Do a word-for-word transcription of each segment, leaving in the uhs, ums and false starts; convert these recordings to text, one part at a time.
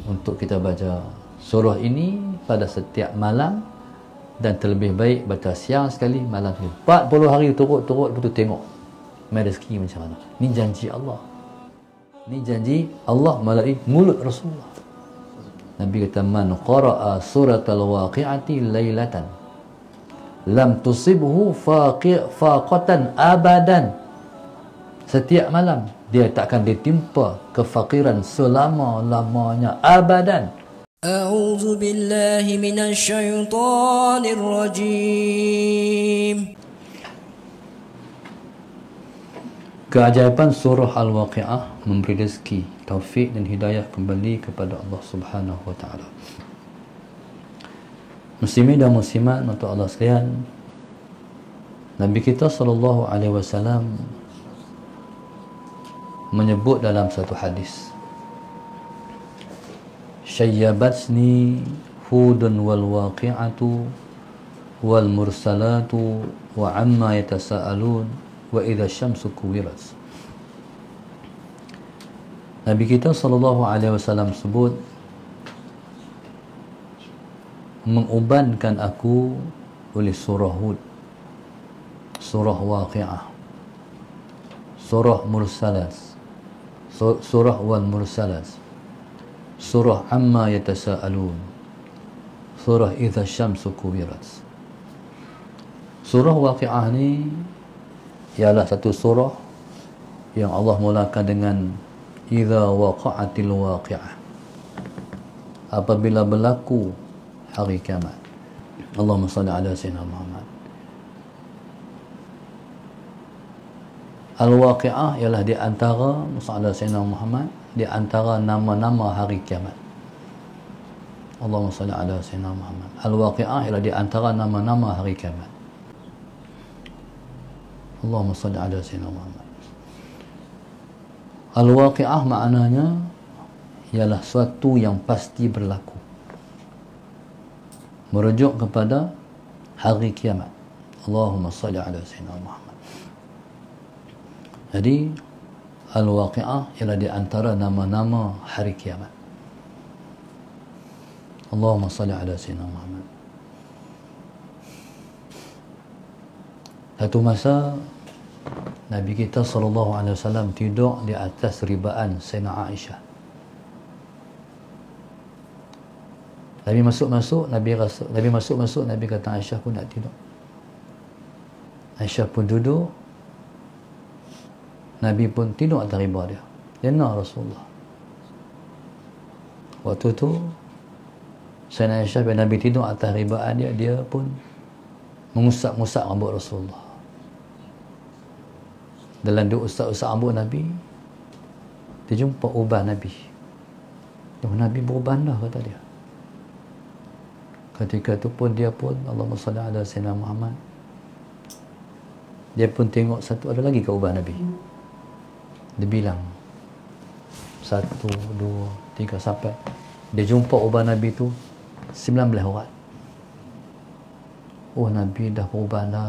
untuk kita baca surah ini pada setiap malam, dan terlebih baik baca siang sekali, malam sekali. empat puluh hari turut-turut betul tengok mai rezeki macam mana. Ni janji Allah. Ni janji Allah melalui mulut Rasulullah. Nabi kata, man qara'a suratal waqi'ati lailatan lam tusibhu faqi' faqatan abadan. Setiap malam dia takkan ditimpa kefakiran selama-lamanya, abadan. A'udzu billahi minasy syaithanir rajim. Keajaiban surah Al-Waqi'ah memberi rezeki, taufik dan hidayah kembali kepada Allah Subhanahu wa taala. Muslimin dan muslimat untuk Allah sekalian, Nabi kita sallallahu alaihi wasallam menyebut dalam satu hadis, syayyabatni hudun wal waqi'atu wal mursalatu wa amma yatasaalun wa idza syamsu kuwirat. Nabi kita sallallahu alaihi wasallam sebut, mengubankan aku oleh surah Hud, surah Waqi'ah, surah Mursalat, surah wal Mursalat, surah amma yatasaalun, surah idza syamsu kuwirat. Surah Waqi'ah ni ialah satu surah yang Allah mulakan dengan idza waqa'atil waqi'ah, apabila berlaku hari kiamat. Allahumma salli ala sayyidina Muhammad. Al-Waqi'ah ialah di antara, sallallahu sayyidina Muhammad, di antara nama-nama hari kiamat. Allahumma salli ala sayyidina Muhammad. Al-Waqi'ah ialah di antara nama-nama hari kiamat. Allahumma salli ala sayyidina Muhammad. Al-Waqi'ah maknanya ialah suatu yang pasti berlaku, merujuk kepada hari kiamat. Allahumma salli ala sayyidina Muhammad. Jadi Al-Waqi'ah ialah di antara nama-nama hari kiamat. Allahumma salli ala sayyidina Muhammad. Satu masa Nabi kita sallallahu alaihi wasallam tidur di atas ribaan Sayyidina Aisyah. Nabi masuk-masuk, Nabi rasa, Nabi masuk-masuk, Nabi kata Aisyah pun nak tidur. Aisyah pun duduk. Nabi pun tidur atas riba dia. Dia nak Rasulullah. Waktu tu Sayyidina Aisyah bila Nabi tidur atas ribaan dia, dia pun mengusap-ngusap rambut Rasulullah. Dalam dia usap-usap rambut Nabi, dia jumpa uban Nabi. Oh, Nabi beruban dah, kata dia. Ketika itu pun dia pun, Allahumma salli ala sayyidina Muhammad, dia pun tengok satu, ada lagi ke uban Nabi. Dia bilang satu, dua, tiga, sampai dia jumpa uban Nabi tu sembilan belas urat. Oh, Nabi dah beruban dah.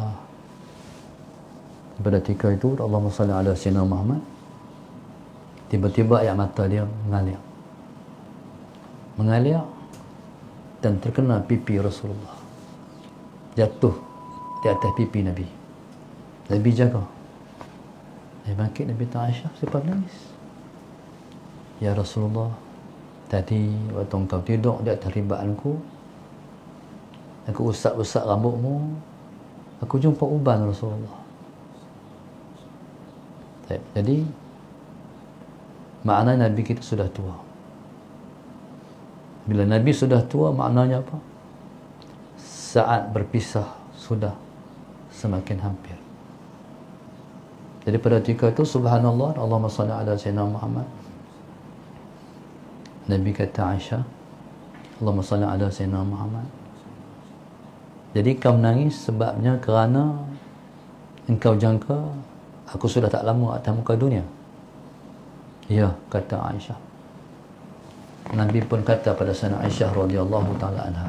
Pada ketika itu, Allahumma salli ala sayyidina Muhammad, tiba-tiba air mata dia mengalir. Mengalir dan terkena pipi Rasulullah. Jatuh di atas pipi Nabi. Nabi jaga. Nabi bangkit, Nabi tanya Aisyah, siapa menangis? Ya Rasulullah, tadi waktu engkau tidur di atas ribaanku, aku usap-usap rambutmu, aku jumpa uban Rasulullah. Jadi makna Nabi kita sudah tua. Bila Nabi sudah tua, maknanya apa? Saat berpisah sudah semakin hampir. Jadi pada ketika itu, subhanallah, Allahumma salli ala sayyidina Muhammad, Nabi kata Aisyah, Allahumma salli ala sayyidina Muhammad, jadi kau menangis sebabnya kerana engkau jangka aku sudah tak lama atas muka dunia. Ya, kata Aisyah. Nabi pun kata pada Sayyidina Aisyah radhiyallahu taala anha,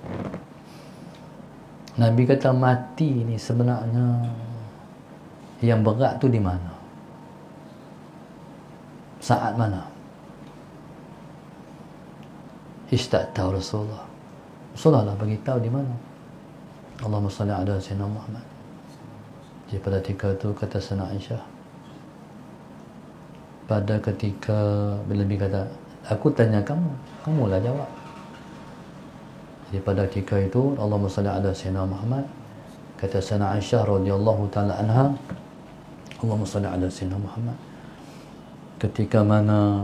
Nabi kata mati ni sebenarnya yang berat tu di mana? Saat mana? Ish tak tahu Rasulullah. Rasulullah lah bagi tahu di mana. Allahumma salli ala sayyidina Muhammad. Jadi pada ketika itu kata Sayyidina Aisyah, pada ketika bila Nabi kata, aku tanya kamu, kamulah jawab. Jadi pada ketika itu Allahumma salli ala sayyidina Muhammad, kata Sayyidina Aisyah radhiyallahu taala anha, Allahumma salli ala sayyidina Muhammad. Ketika mana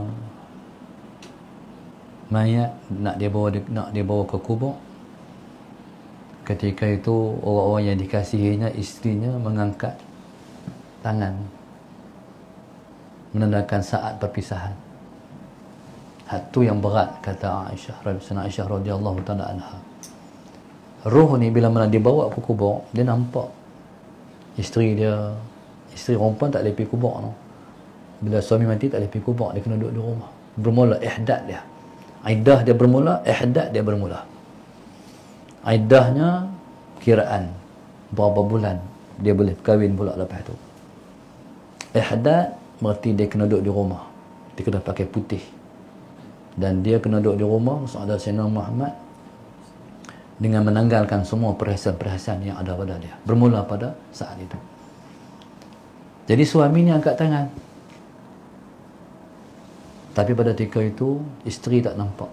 mayat nak dia bawa nak dia bawa ke kubur, ketika itu orang-orang yang dikasihinya, isterinya mengangkat tangan menandakan saat perpisahan. Hak tu yang berat, kata Aisyah, Sayyidina Aisyah radhiyallahu taala anha. Roh ni bila mana dibawa ke kubur, dia nampak isteri dia, isteri perempuan tak boleh pergi kubur no. Bila suami mati tak boleh pergi kubur, dia kena duduk di rumah. Bermula ihdad dia. Iddah dia bermula, ihdad dia bermula. Iddahnya kiraan berapa bulan dia boleh kahwin pula lepas tu. Ihdad berarti dia kena duduk di rumah. Dia kena pakai putih. Dan dia kena duduk di rumah Saudara Sayyidina Muhammad dengan menanggalkan semua perhiasan-perhiasan yang ada pada dia. Bermula pada saat itu. Jadi suami ni angkat tangan. Tapi pada ketika itu isteri tak nampak.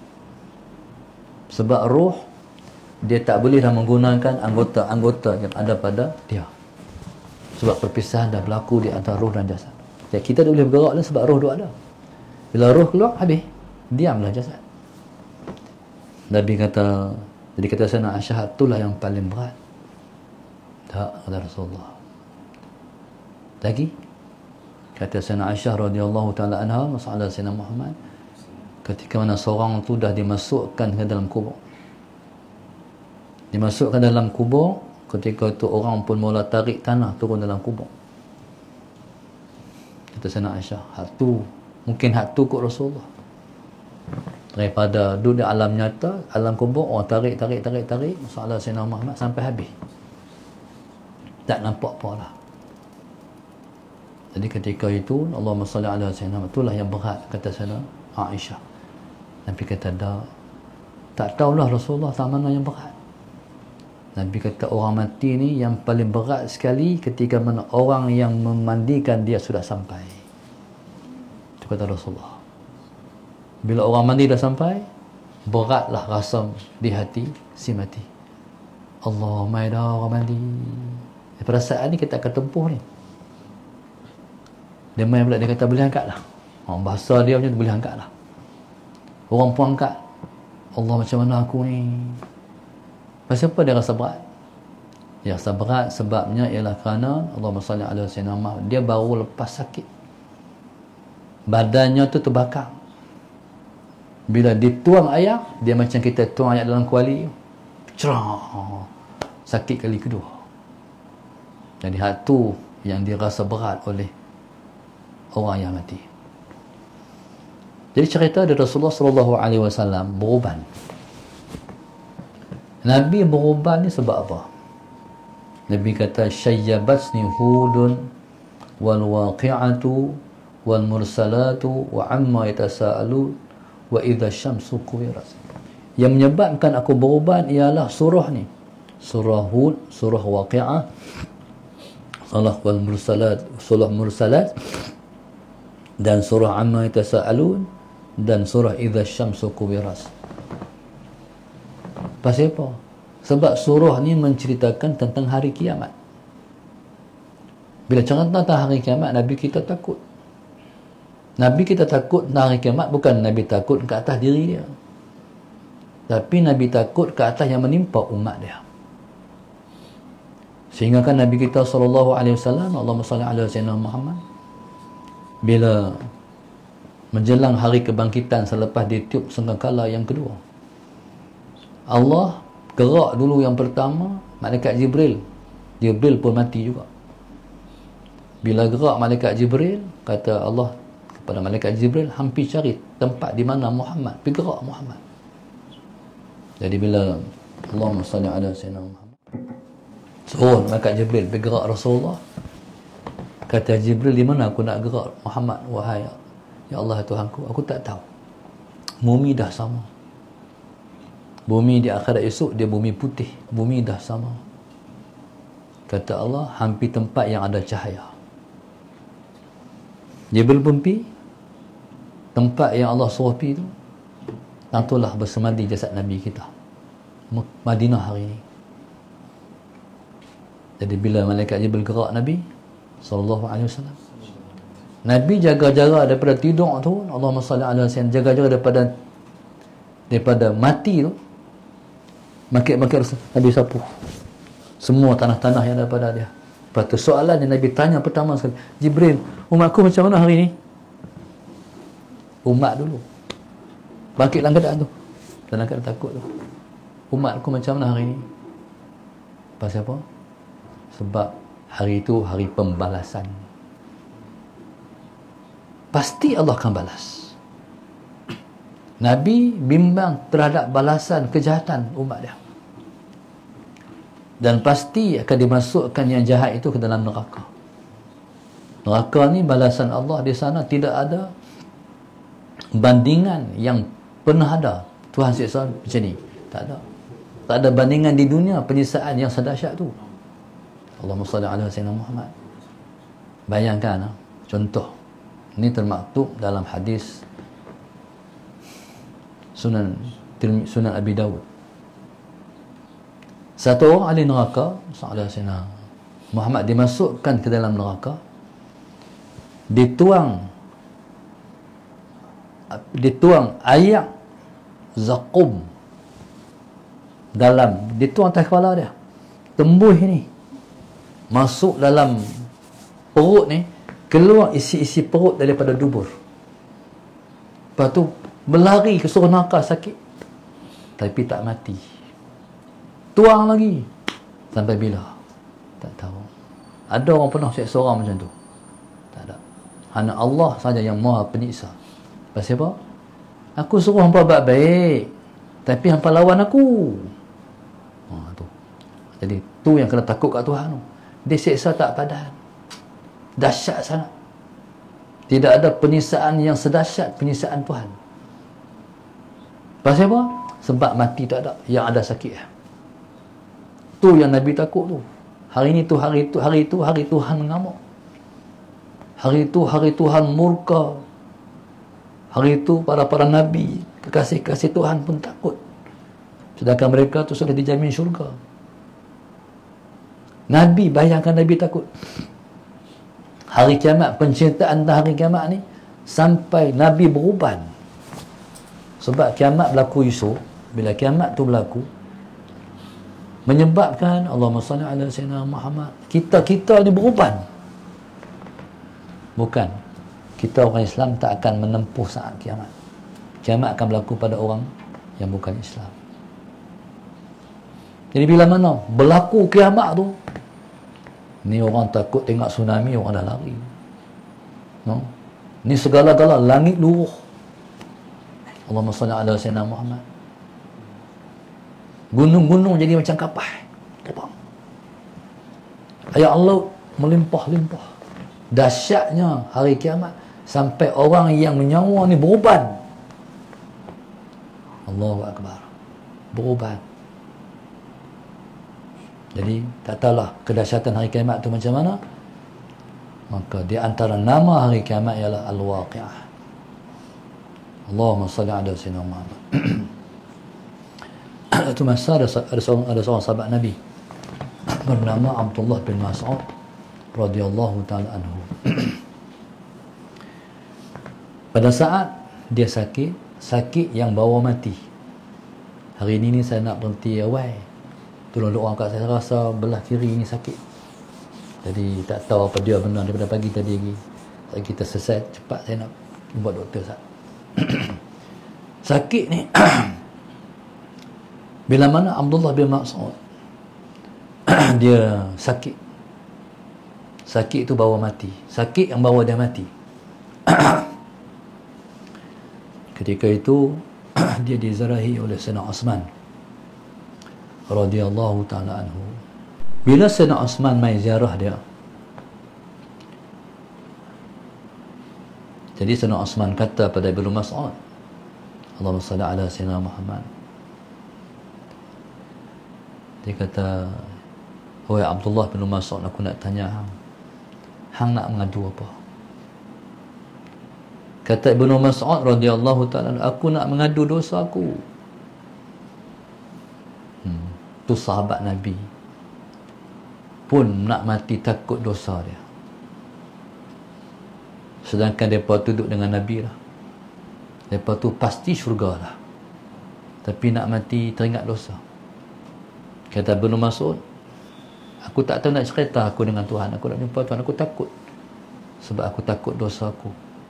Sebab roh dia tak boleh dah menggunakan anggota-anggota yang ada pada dia. Sebab perpisahan dah berlaku di antara roh dan jasad. Jadi kita tak boleh bergerak lah sebab roh tu ada. Bila roh keluar, habis. Diamlah jasad. Nabi kata, jadi kata Sayyidina Aisyah, itulah yang paling berat. Tak, kata Rasulullah. Lagi, kata Sayyidina Aisyah radhiyallahu taala anha, masalah Sayyidina Muhammad, ketika mana seorang tu dah dimasukkan ke dalam kubur. Dimasukkan dalam kubur, ketika itu orang pun mula tarik tanah turun dalam kubur. Kata Sayyidina Aisyah, hak tu, mungkin hak tu kot Rasulullah. Daripada duduk di alam nyata, alam kubur, orang tarik, tarik, tarik, tarik, masalah Sayyidina Muhammad sampai habis. Tak nampak apa lah. Jadi ketika itu, Allahumma salli ala sayyidina Muhammad, itulah yang berat, kata Sayyidina Aisyah. Nabi kata, dah, tak tahulah Rasulullah tak mana yang berat. Nabi kata, orang mati ni yang paling berat sekali ketika mana orang yang memandikan dia sudah sampai. Itu kata Rasulullah. Bila orang mandi dah sampai, beratlah rasa di hati si mati. Allah, mai dah orang mandi. Pada saat ni kita akan tempuh ni. Dia main pula, dia kata boleh angkat lah. Oh, bahasa dia macam tu, boleh angkat lah. Orang pun angkat. Allah, macam mana aku ni? Pasal apa dia rasa berat? Dia rasa berat sebabnya ialah kerana Allahumma salli ala sayyidina Muhammad, dia baru lepas sakit. Badannya tu terbakar. Bila dituang air, dia macam kita tuang air dalam kuali. Cerah. Sakit kali kedua. Jadi hal tu yang dirasa berat oleh orang yang mati. Jadi cerita dari Rasulullah sallallahu alaihi wasallam beruban. Nabi beruban ni sebab apa? Nabi kata, syayyabatni hudun wal waqi'atu wal mursalatu wa amma yatasaalu wa idza syamsu kuwirat. Yang menyebabkan aku beruban ialah surah ni. Surah Hud, surah Waqi'ah, surah wal mursalat, surah mursalat, dan surah amma yatasaalun, dan surah idza syamsu kuwirat. Pasal apa? Sebab surah ni menceritakan tentang hari kiamat. Bila cerita tentang hari kiamat, Nabi kita takut. Nabi kita takut tentang hari kiamat, bukan Nabi takut ke atas diri dia, tapi Nabi takut ke atas yang menimpa umat dia. Sehingga kan Nabi kita sallallahu alaihi wasallam, Allahumma salli ala sayyidina Muhammad, bila menjelang hari kebangkitan selepas ditiup sangkakala yang kedua, Allah gerak dulu yang pertama, malaikat Jibril. Jibril pun mati juga. Bila gerak malaikat Jibril, kata Allah kepada malaikat Jibril, hampir cari tempat di mana Muhammad, pergi gerak Muhammad. Jadi bila Allahumma salli ala sayyidina Muhammad, suruh malaikat Jibril pergi gerak Rasulullah, kata Jibril, di mana aku nak gerak Muhammad? Wahai ya Allah Tuhanku, aku tak tahu. Mumi dah sama. Bumi di akhirat esok dia bumi putih, bumi dah sama. Kata Allah, hampir tempat yang ada cahaya. Jabal Bumpi, tempat yang Allah suruh pergi tu, tentulah bersemadi jasad Nabi kita, Madinah hari ini. Jadi bila malaikat Jibril gerak Nabi sallallahu alaihi wasallam, Nabi jaga jarak daripada tidur tu, Allahumma salli ala sayyidina, jaga jarak daripada daripada mati tu, makit-makit Nabi sapu semua tanah-tanah yang daripada dia. Lepas tu soalan yang Nabi tanya pertama sekali, Jibril, umatku macam mana hari ni? Umat dulu bangkit dalam keadaan tu, dalam keadaan takut tu, umatku macam mana hari ni? Pasal apa? Sebab hari itu hari pembalasan. Pasti Allah akan balas. Nabi bimbang terhadap balasan kejahatan umat dia, dan pasti akan dimasukkan yang jahat itu ke dalam neraka. Neraka ni balasan Allah di sana tidak ada bandingan yang pernah ada. Tuhan siksa macam ni, tak ada. Tak ada bandingan di dunia penyiksaan yang sedahsyat tu. Allahumma salli ala sayyidina Muhammad. Bayangkan, contoh ini termaktub dalam hadis Sunan Sunan Abi Dawud. Satu orang ahli neraka, sallallahu alaihi wasallam, Muhammad dimasukkan ke dalam neraka, dituang dituang air zakum dalam, dituang atas kepala dia, tembus ni masuk dalam perut ni, keluar isi-isi perut daripada dubur. Lepas tu berlari ke seluruh neraka sakit, tapi tak mati. Tuang lagi sampai bila? Tak tahu. Ada orang pernah siksa orang macam tu? Tak ada. Hanya Allah saja yang Maha Penyiksa. Pasal apa? Aku suruh hampa buat baik, tapi hampa lawan aku. Ha, tu. Jadi tu yang kena takut kat Tuhan tu. Dia siksa tak padan, dahsyat sangat. Tidak ada penyiksaan yang sedahsyat penyiksaan Tuhan. Pasal apa? Sebab mati tak ada, yang ada sakit. Tu yang Nabi takut tu. Hari ni tu hari tu hari tu hari Tuhan mengamuk. Hari tu hari Tuhan murka. Hari itu para-para Nabi, kekasih-kasih Tuhan pun takut. Sedangkan mereka tu sudah dijamin syurga. Nabi, bayangkan Nabi takut. Hari kiamat, pencintaan tentang hari kiamat ni, sampai Nabi beruban. Sebab kiamat berlaku esok. Bila kiamat tu berlaku, menyebabkan Allahumma salli ala sayyidina Muhammad, kita-kita ni beruban. Bukan. Kita orang Islam tak akan menempuh saat kiamat. Kiamat akan berlaku pada orang yang bukan Islam. Jadi bila mana berlaku kiamat tu, ni orang takut tengok tsunami, orang dah lari. No? Ni segala-gala langit luruh. Allahumma salli ala sayyidina Muhammad. Gunung-gunung jadi macam kapas, terbang. Ayat Allah melimpah-limpah. Dahsyatnya hari kiamat, sampai orang yang menyawa ni beruban. Allahu Akbar. Beruban. Jadi tak tahulah kedahsyatan hari kiamat tu macam mana. Maka di antara nama hari kiamat ialah Al-Waqi'ah. Allahumma salli ala sayyidina Muhammad. Itu masa ada, ada seorang ada seorang sahabat Nabi bernama Abdullah bin Mas'ud radhiyallahu taala anhu. Pada saat dia sakit, sakit yang bawa mati. Hari ini ni saya nak berhenti awal. Tolong doa kat saya, rasa belah kiri ni sakit. Jadi tak tahu apa dia benar daripada pagi tadi lagi. Jadi kita selesai cepat, saya nak buat doktor sat. Sakit ni bila mana Abdullah bin Mas'ud dia sakit. Sakit itu bawa mati. Sakit yang bawa dia mati. Ketika itu dia dizarahi oleh Sayyidina Osman radhiyallahu taala anhu. Bila Sayyidina Osman mai ziarah dia, jadi Sayyidina Osman kata pada Ibnu Mas'ud, Allahumma salli ala Sayyidina Muhammad, Dia kata, "Wahai Abdullah bin Mas'ud, aku nak tanya hang. Hang nak mengadu apa?" Kata Ibnu Mas'ud radhiyallahu ta'ala, "Aku nak mengadu dosa aku." Hmm. Tu sahabat Nabi pun nak mati takut dosa dia. Sedangkan mereka duduk dengan Nabi lah. Mereka tu pasti syurga lah. Tapi nak mati teringat dosa. Kata Ibnu Mas'ud, "Aku tak tahu nak cerita aku dengan Tuhan. Aku nak jumpa Tuhan. Aku takut. Sebab aku takut dosa aku."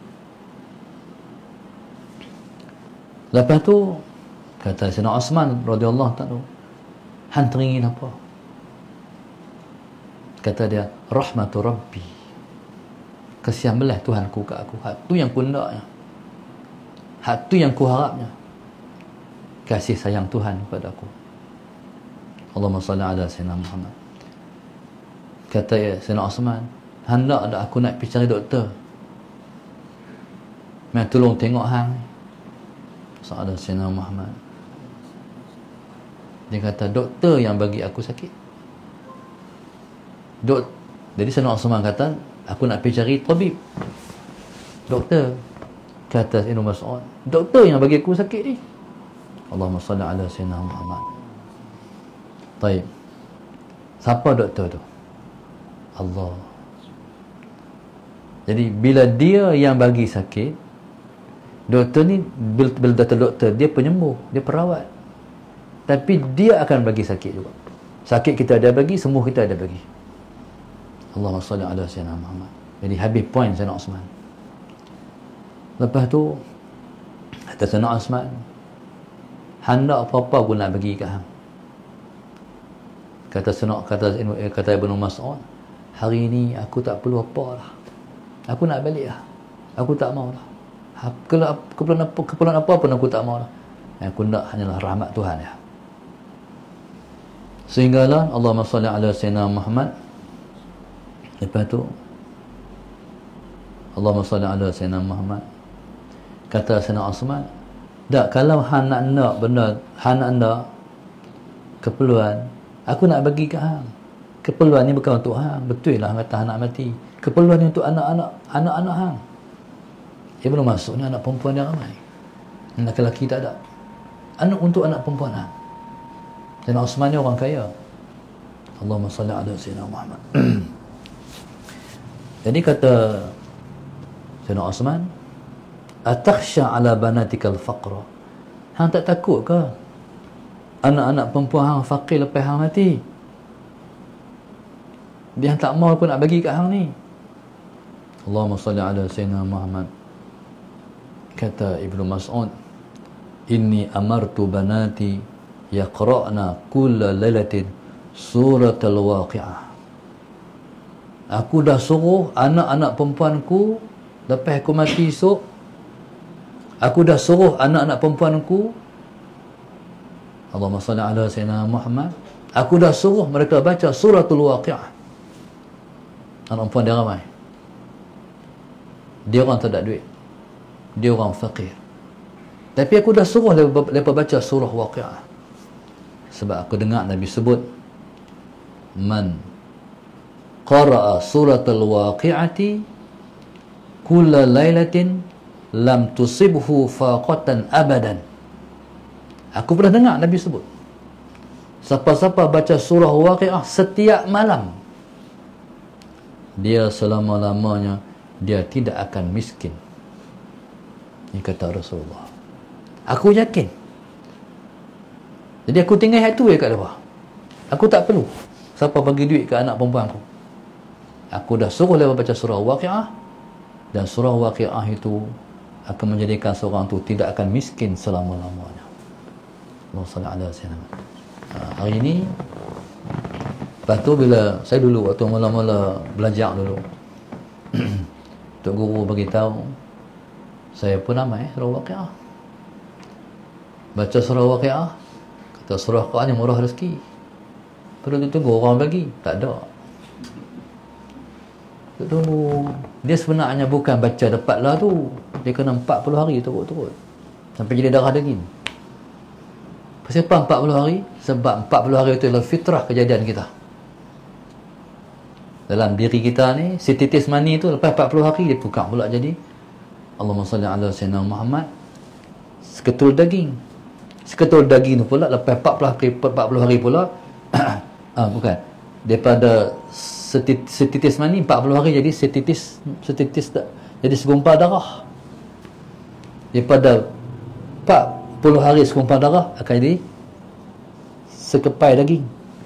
Lepas tu kata Sayyidina Osman radhiyallahu ta'ala, "Han teringin apa?" Kata dia, "Rahmatu Rabbi." Kasihan belah Tuhanku kat aku. Hak tu yang ku naknya. Hak tu yang ku harapnya. Kasih sayang Tuhan kepada aku. Allahumma salli ala Sayyidina Muhammad. Kata ya, Sayyidina Osman, "Hendak ada aku nak pergi cari doktor. Mai tolong tengok hang." Sahabat Sayyidina Muhammad. Dia kata, "Doktor yang bagi aku sakit." Dok Jadi Sayyidina Osman kata, "Aku nak pergi cari tabib. Doktor." Kata Ibnu Mas'ud, "Doktor yang bagi aku sakit ni." Allahumma salli ala Sayyidina Muhammad. Baik. Siapa doktor tu? Allah. Jadi bila dia yang bagi sakit, doktor ni bila, bila doktor, dia penyembuh, dia perawat. Tapi dia akan bagi sakit juga. Sakit kita ada bagi, sembuh kita ada bagi. Allahumma salli ala Sayyidina Muhammad. Jadi habis point Sayyidina Osman. Lepas tu kata Sayyidina Osman, "Hendak apa-apa aku nak bagi kat hang." Kata Sayyidina kata kata Ibnu Mas'ud, "Hari ni aku tak perlu apa lah. Aku nak balik lah. Aku tak mau lah. Kalau keperluan apa, keperluan apa pun aku tak mau lah. Yang aku nak hanyalah rahmat Tuhan ya." Sehinggalah Allahumma salli ala Sayyidina Muhammad. Lepas tu Allahumma salli ala Sayyidina Muhammad. Kata Sayyidina Osman, "Tak, kalau hang nak nak benda, hang nak nak keperluan, aku nak bagi kat hang. Keperluan ni bukan untuk hang. Betul lah hang kata hang nak mati. Keperluan ni untuk anak-anak anak-anak hang." Ibnu Mas'ud ni anak perempuan dia ramai. Anak lelaki tak ada. Anak untuk anak perempuan hang. Sayyidina Osman ni orang kaya. Allahumma salli ala Sayyidina Muhammad. Jadi kata Sayyidina Osman, "Atakhsha ala banatikal faqra." Hang tak takut ke anak-anak perempuan hang fakir lepas hang mati? Dia tak mau pun nak bagi kat hang ni. Allahumma salli ala Sayyidina Muhammad. Kata Ibnu Mas'ud, "Inni amartu banati yaqra'na kulla lailatin suratul waqi'ah." Aku dah suruh anak-anak perempuanku lepas aku mati esok, aku dah suruh anak-anak perempuanku, Allahumma salli ala Sayyidina Muhammad, aku dah suruh mereka baca suratul waqi'ah. Anak perempuan dia ramai. Dia orang tak ada duit. Dia orang fakir. Tapi aku dah suruh mereka baca surah waqi'ah. Sebab aku dengar Nabi sebut, "Man qara'a suratul waqi'ati kulla lailatin lam tusibhu faqatan abadan." Aku pernah dengar Nabi sebut, siapa-siapa baca surah waqi'ah setiap malam, dia selama-lamanya dia tidak akan miskin. Ini kata Rasulullah. Aku yakin. Jadi aku tinggal ayat tu je kat bawah. Aku tak perlu siapa bagi duit ke anak perempuan aku. Aku dah suruh dia baca surah waqi'ah, dan surah waqi'ah itu akan menjadikan seorang tu tidak akan miskin selama-lamanya. Allahumma salli ala Sayyidina. Hari ini, lepas tu bila saya dulu waktu mula-mula belajar dulu, Tok Guru beritahu, saya pun amai surah waqi'ah. Baca surah waqi'ah, kata surah Quran yang murah rezeki. Perlu tu tunggu orang bagi, tak ada. Tunggu. Dia sebenarnya bukan baca dapat lah tu. Dia kena empat puluh hari turut-turut sampai jadi darah daging. Kenapa empat puluh hari? Sebab empat puluh hari itu adalah fitrah kejadian kita. Dalam diri kita ni, setitis mani tu lepas empat puluh hari dia tukar pula jadi Allahumma salli ala sayyidina Muhammad seketul daging. Seketul daging tu pula lepas empat puluh hari, empat puluh hari pula ah, bukan. Daripada setitis, setitis mani empat puluh hari jadi setitis setitis jadi segumpal darah. Daripada empat puluh hari segumpal darah akan jadi sekepai daging.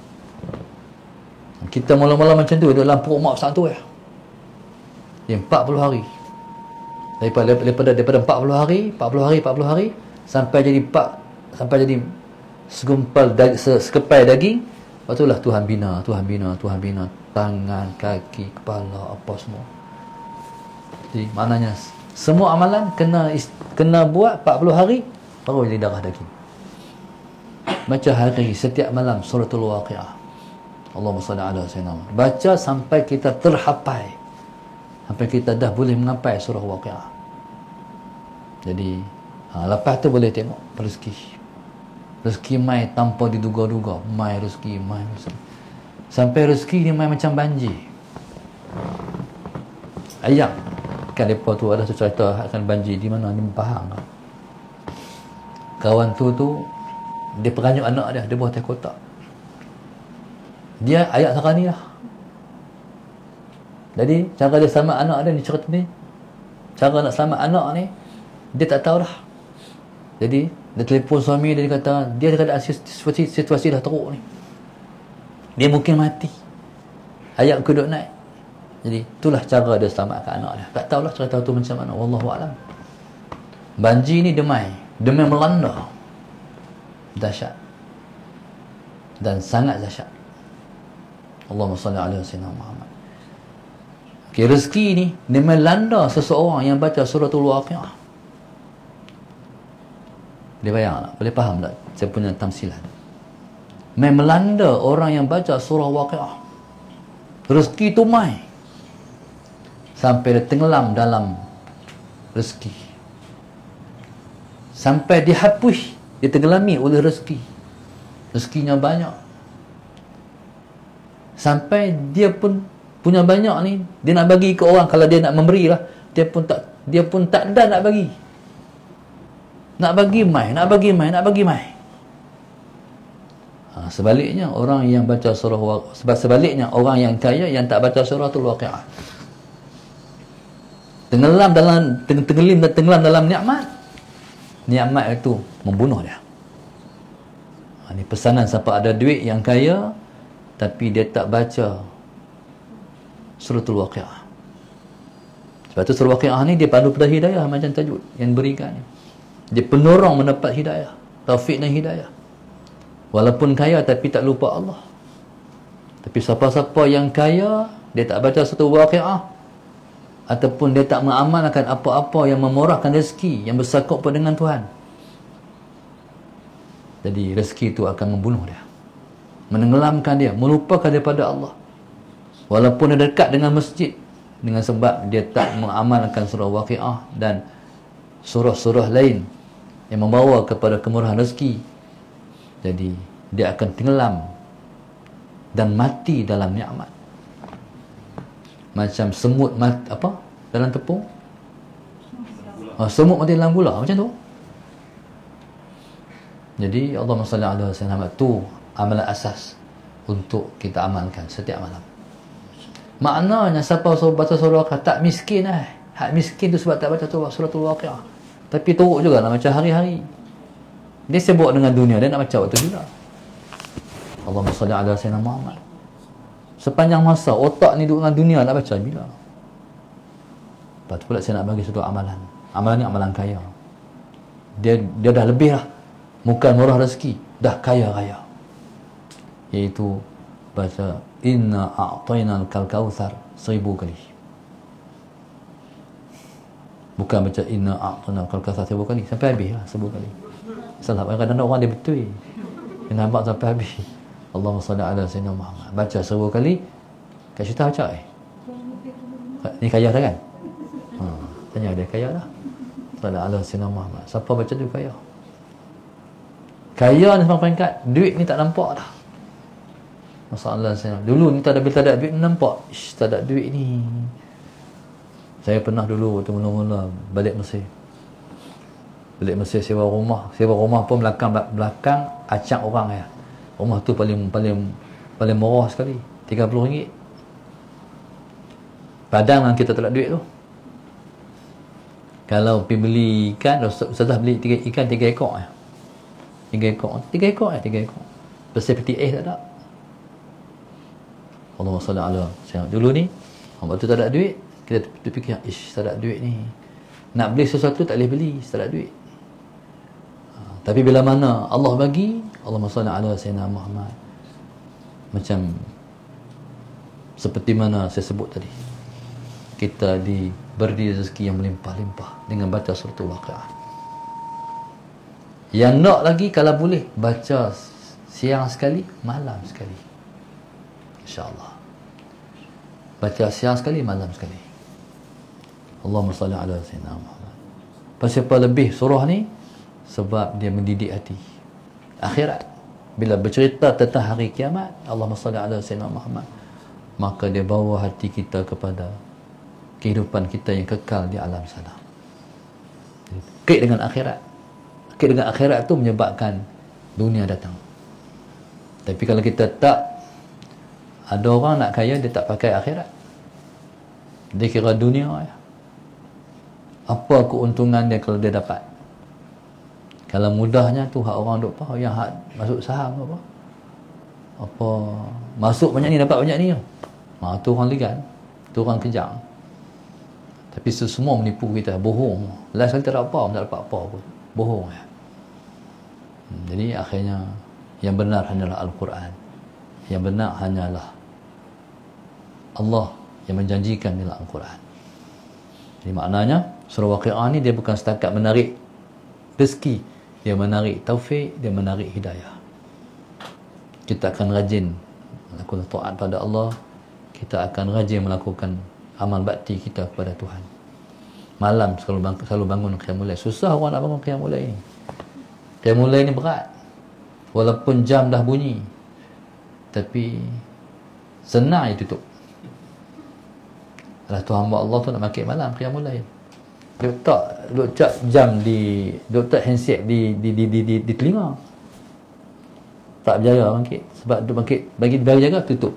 Kita mula-mula macam tu dalam perut mak satu ya. Dia empat puluh hari. Daripada daripada daripada empat puluh hari, empat puluh hari, empat puluh hari sampai jadi empat sampai jadi segumpal daging, sekepai daging. Lepas itulah Tuhan bina, Tuhan bina, Tuhan bina tangan, kaki, kepala, apa semua. Jadi maknanya semua amalan kena kena buat empat puluh hari baru jadi darah daging. Baca hari setiap malam suratul Waqiah. Allahumma salli ala sayyidina Muhammad. Baca sampai kita terhafal. Sampai kita dah boleh mengapai surah Waqiah. Jadi ha, lepas tu boleh tengok rezeki. Rezeki mai tanpa diduga-duga. Mai rezeki, mai rezeki. Sampai rezeki ni mai macam banjir. Ayam. Kan mereka tu ada cerita akan banjir di mana, di Pahang. Kawan tu tu dia peranyuk anak dia, dia buat teh kotak. Dia ayat sekarang ni lah. Jadi cara dia selamat anak dia ni cerita ni, cara nak selamat anak ni dia tak tahu dah. Jadi dia telefon suami dia, dia kata dia ada situasi, situasi dah teruk ni, dia mungkin mati, ayat kedua naik. Jadi itulah cara dia selamatkan anak dia. Tak tahulah cerita tu macam mana, wallahu alam. Banjir ni demai, demai melanda dahsyat dan sangat dahsyat. Allahumma salli ala sayyidina Muhammad. Okay, rezeki ni dia melanda seseorang yang baca suratul Waqiah. Dia bayang tak? Boleh faham tak saya punya tamsilan? Mai melanda orang yang baca surah Waqiah. Rezeki tu mai sampai dia tenggelam dalam rezeki, sampai dihapus, ditenggelami oleh rezeki. Rezekinya banyak sampai dia pun punya banyak ni, dia nak bagi ke orang. Kalau dia nak memberi lah, dia pun tak dia pun tak ada nak bagi. Nak bagi mai, nak bagi mai, nak bagi mai. Ha, sebaliknya orang yang baca surah, sebab sebaliknya orang yang kaya yang tak baca suratul Waqiah, tenggelam dalam tenggelim dan tenggelam dalam nikmat. Nikmat itu membunuh dia. Ha, ini pesanan siapa ada duit yang kaya tapi dia tak baca suratul Waqiah. Sebab tu surah Waqiah ni dia pandu pada hidayah macam tajuk yang berikan. Dia penolong mendapat hidayah, taufik dan hidayah. Walaupun kaya tapi tak lupa Allah. Tapi siapa-siapa yang kaya dia tak baca suratul Waqiah ataupun dia tak mengamalkan apa-apa yang memurahkan rezeki, yang bersangkut dengan Tuhan, jadi rezeki itu akan membunuh dia, menenggelamkan dia, melupakan daripada Allah. Walaupun dia dekat dengan masjid, dengan sebab dia tak mengamalkan surah Waqiah dan surah-surah lain yang membawa kepada kemurahan rezeki, jadi dia akan tenggelam dan mati dalam nikmat. Macam semut mati, apa? Dalam tepung. Oh, semut mati dalam gula, macam tu. Jadi Allahumma salli ala sayyidina Muhammad, tu amalan asas untuk kita amalkan setiap malam. Maknanya siapa suruh baca surah Waqiah tak miskin lah. Hak miskin tu sebab tak baca surah suratul Waqiah. Tapi teruk juga nak baca hari-hari. Dia sibuk dengan dunia, dia nak baca waktu juga. Allahumma salli ala sayyidina Muhammad. Sepanjang masa otak ni duduk dengan dunia, nak baca bila? Lepas tu pula saya nak bagi satu amalan. Amalan ni amalan kaya. Dia dia dah lebih lah. Bukan murah rezeki, dah kaya-kaya. Iaitu baca inna a'tainal kautsar seribu kali. Bukan baca inna a'tainal kautsar seribu kali, sampai habis lah seribu kali. Salah, kadang-kadang orang dia betul. Dia nampak sampai habis. Allahumma salli ala sayyidina Muhammad. Baca seribu kali. Kak Syuta baca eh? Ni kaya dah kan? Ha, tanya dia kaya dah. Salli ala sayyidina Muhammad. Siapa baca tu kaya? Kaya ni sampai peringkat duit ni tak nampak dah. Masalah saya dulu ni tak ada, bila tak ada duit nampak, ish, tak ada duit ni. Saya pernah dulu waktu mula-mula balik Mesir. Balik Mesir sewa rumah, sewa rumah pun belakang belakang acak orang ya. Rumah tu paling paling paling murah sekali, tiga puluh ringgit. Padang lah kita tak ada duit tu. Kalau pergi beli ikan, Ustazah beli tiga, ikan tiga ekor ya. Tiga ekor, tiga ekor ya, tiga ekor. Bersih peti eh tak ada. Allahumma salli ala sayyidina. Dulu ni waktu tak ada duit, kita fikir, ish, tak ada duit ni. Nak beli sesuatu tak boleh beli, tak ada duit. Ha, tapi bila mana Allah bagi, Allahumma salli ala sayyidina Muhammad. Macam seperti mana saya sebut tadi, kita diberi rezeki yang melimpah-limpah dengan baca surah Al-Waqiah. Yang nak lagi kalau boleh baca siang sekali, malam sekali. InsyaAllah. Baca siang sekali, malam sekali. Allahumma salli ala sayyidina Muhammad. Pasal apa lebih surah ni? Sebab dia mendidik hati akhirat. Bila bercerita tentang hari kiamat, Allahumma salli ala sayyidina Muhammad, maka dia bawa hati kita kepada kehidupan kita yang kekal di alam sana. Kait dengan akhirat. Kait dengan akhirat tu menyebabkan dunia datang. Tapi kalau kita tak, ada orang nak kaya dia tak pakai akhirat, dia kira dunia ya. Apa keuntungan dia kalau dia dapat? Kalau mudahnya tu hak orang duk apa, yang hak masuk saham apa, apa masuk banyak ni dapat banyak ni. Ha, tu orang legal, tu orang kejam. Tapi semua menipu kita, bohong. Last kali tak ada apa, tak dapat apa pun, bohong ya. Jadi akhirnya yang benar hanyalah Al-Quran. Yang benar hanyalah Allah yang menjanjikan dalam Al-Quran. Jadi maknanya surah Waqiah ni dia bukan setakat menarik rezeki, dia menarik taufik, dia menarik hidayah. Kita akan rajin melakukan taat pada Allah, kita akan rajin melakukan amal bakti kita kepada Tuhan. Malam selalu bangun, selalu bangun qiyamul lail. Susah orang nak bangun qiyamul lail ni. Qiyamul lail ni berat. Walaupun jam dah bunyi, tapi senang dia tutup. Alah tu hamba Allah tu nak makik malam qiyamul lail. Dia letak, letak jam di, dia letak handset di di di di, di, di telinga. Tak berjaya bangkit. Sebab dia bangkit, bagi dia jaga tutup.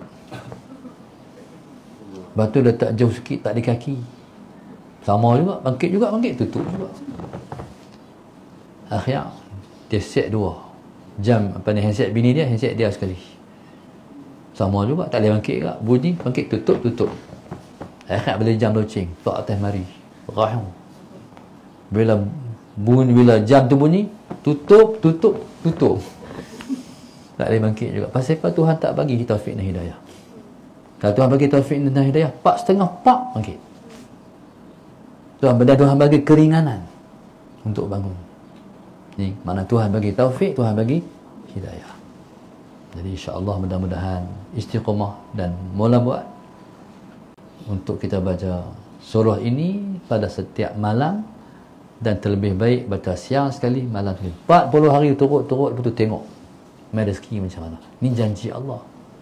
Lepas tu letak jauh sikit, tak di kaki. Sama juga, bangkit juga, bangkit, tutup juga. Akhirnya dia set dua jam, apa ni, handset bini dia, handset dia sekali. Sama juga, tak boleh bangkit juga. Bunyi, bangkit, tutup, tutup. Akhirnya bila jam loceng, tak atas mari. Rahim. Bila bunyi, bila jam tu bunyi, tutup, tutup, tutup. Tak boleh bangkit juga. Pasal apa Tuhan tak bagi taufik dan hidayah? Kalau Tuhan bagi taufik dan hidayah, pak setengah, pak bangkit. Tuhan benda Tuhan bagi keringanan untuk bangun. Ni mana Tuhan bagi taufik, Tuhan bagi hidayah. Jadi insya-Allah mudah-mudahan istiqamah dan mula buat untuk kita baca surah ini pada setiap malam, dan terlebih baik baca siang sekali, malam sekali. empat puluh hari turut-turut betul tengok mai rezeki macam mana. Ni janji Allah.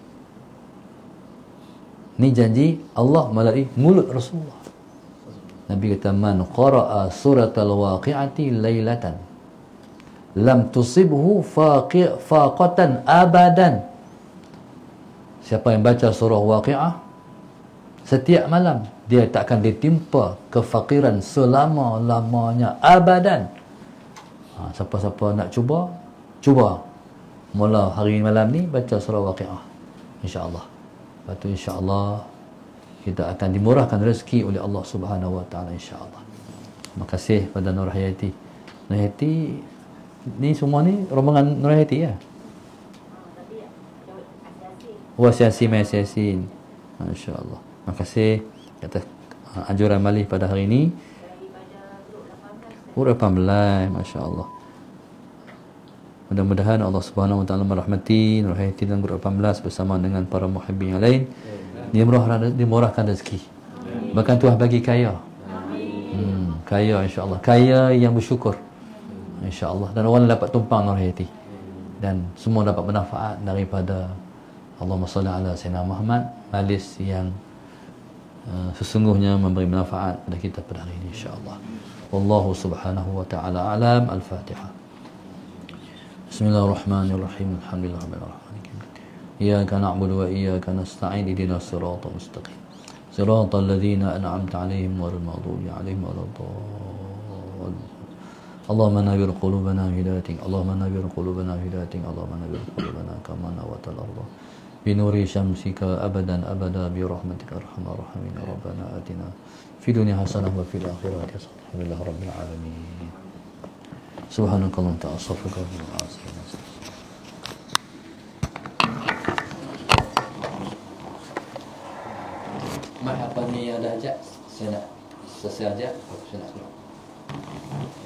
Ni janji Allah melalui mulut Rasulullah. Nabi kata, man qara'a suratal waqi'ati lailatan lam tusibhu faqi' faqatan abadan. Siapa yang baca surah Waqiah setiap malam, dia tak akan ditimpa kefakiran selama-lamanya, abadan. Ha, siapa-siapa nak cuba, cuba mula hari malam ni baca surah Waqiah, insya-Allah. Lepas tu insya-Allah kita akan dimurahkan rezeki oleh Allah Subhanahu wa taala, insya-Allah. Terima kasih pada Nur Hayati. Nur Hayati ni semua ni rombongan Nur Hayati ya. Oh, Yasin, Yasin. Masya-Allah. Terima kasih atas anjuran Malih pada hari ini. Grup lapan belas, masya-Allah. Mudah-mudahan Allah Subhanahu wa taala merahmati Nur Hayati dan grup lapan belas bersama dengan para muhibbin yang lain. Dia murahkan, dimurahkan rezeki. Bahkan Tuhan bagi kaya. Hmm, kaya insya-Allah. Kaya yang bersyukur. Insya-Allah. Dan orang dapat tumpang Nur Hayati. dan semua dapat bermanfaat daripada Allahumma salli ala Sayyidina Muhammad, majlis yang uh, sesungguhnya memberi manfaat kepada kita pada hari ini insya-Allah. Wallahu subhanahu wa ta'ala alam. Al-Fatihah. Bismillahirrahmanirrahim. Alhamdulillahirabbil alamin. Iyyaka na'budu wa iyyaka nasta'in. Ihdinas siratal mustaqim. Siratal ladzina an'amta 'alaihim ghairil maghdubi 'alaihim waladdallin. Allahumma nawwir qulubana bihidayatik. Allahumma nawwir qulubana bihidayatik. Allahumma nawwir qulubana kama nawwartal ardh bi nuri syamsika abadan abada bi rahmatika arhamar rahimin. Rabbana atina fid dunya hasanah wa fil akhirati hasanah. Alhamdulillah rabbil alamin. Subhanakallahumma wa astaghfiruka wa atubu ilaik. Mak apa ni ada ajak? Saya nak selesai ajak, saya nak keluar.